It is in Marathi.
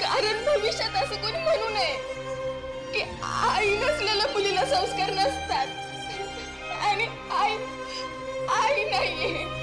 कारण भविष्यात असं कोणी म्हणू नये की आई नसलेल्या मुलीला संस्कार नसतात आणि आई आई नाहीये.